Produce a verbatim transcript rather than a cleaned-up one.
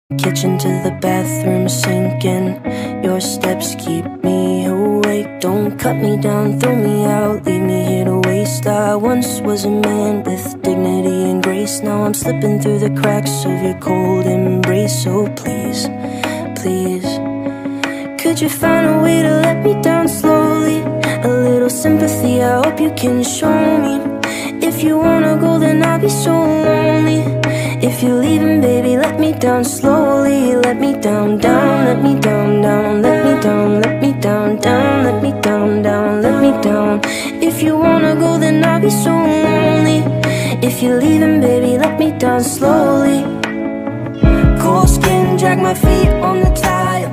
Kitchen to the bathroom sinking. Your steps keep me awake. Don't cut me down, throw me out, leave me here to waste. I once was a man with dignity and grace. Now I'm slipping through the cracks of your cold embrace. So please, please, could you find a way to let me down slowly? A little sympathy, I hope you can show me. If you wanna go, then I'll be so lonely. If you're leaving, baby, let me down slowly. Let me down, down, let me down, down. Let me down, let me down, down. Let me down, down, let me down. If you wanna go, then I'll be so lonely. If you're leaving, baby, let me down slowly. Cold skin, drag my feet on the tile.